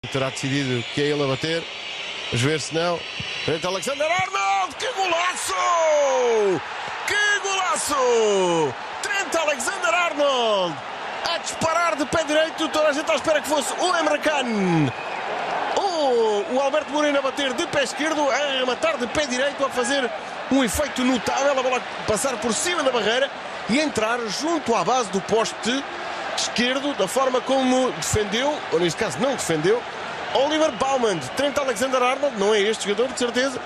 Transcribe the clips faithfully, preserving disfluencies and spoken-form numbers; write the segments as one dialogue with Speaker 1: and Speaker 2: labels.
Speaker 1: Terá decidido que é ele a bater. Vamos ver se não. Frente a Alexander Arnold. Que golaço! Que golaço! Trent Alexander-Arnold a disparar de pé direito. Toda a gente à espera que fosse o Emre Can. O, o Alberto Moreno a bater de pé esquerdo, a matar de pé direito, a fazer um efeito notável. A bola passar por cima da barreira e entrar junto à base do poste esquerdo, da forma como defendeu, ou neste caso não defendeu, Oliver Baumann. Trent Alexander-Arnold não é este jogador, de certeza.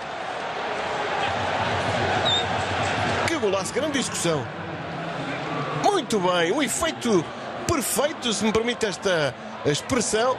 Speaker 1: Que golaço, grande discussão. Muito bem, um efeito perfeito, se me permite esta expressão.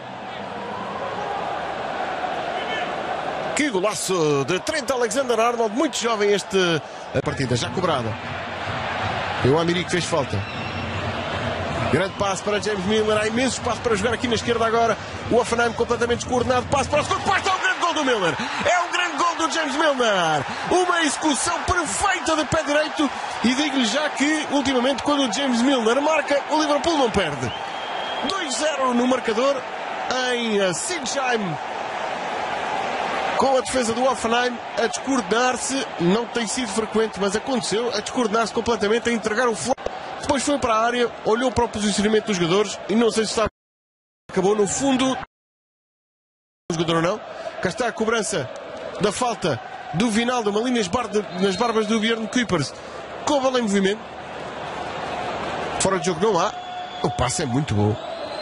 Speaker 1: Que golaço de Trent Alexander-Arnold, muito jovem este a partida, já cobrada. E o Amiri fez falta. Grande passe para James Milner, há imenso espaço para jogar aqui na esquerda agora. O Hoffenheim completamente descoordenado, passe para o segundo posto, é um grande gol do Milner. É um grande gol do James Milner. Uma execução perfeita de pé direito. E digo-lhe já que, ultimamente, quando o James Milner marca, o Liverpool não perde. dois a zero no marcador em Sinsheim. Com a defesa do Hoffenheim a descoordenar-se, não tem sido frequente, mas aconteceu, a descoordenar-se completamente, a entregar o flanco. Depois foi para a área, olhou para o posicionamento dos jogadores e não sei se está... acabou no fundo o jogador ou não. Cá está a cobrança da falta do Vinaldo, uma linha nas barbas do Bjorn Kuipers, com a bola em movimento. Fora de jogo não há. O passe é muito bom.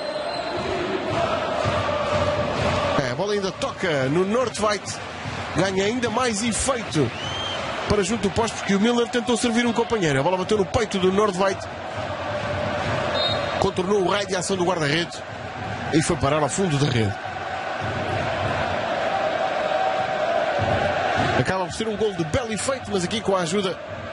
Speaker 1: É, a bola ainda toca no Nordtveit, ganha ainda mais efeito para junto do poste, porque o Milner tentou servir um companheiro. A bola bateu no peito do Nordtveit, contornou o raio de ação do guarda-redes e foi parar ao fundo da rede. Acaba por ser um gol de belo efeito, mas aqui com a ajuda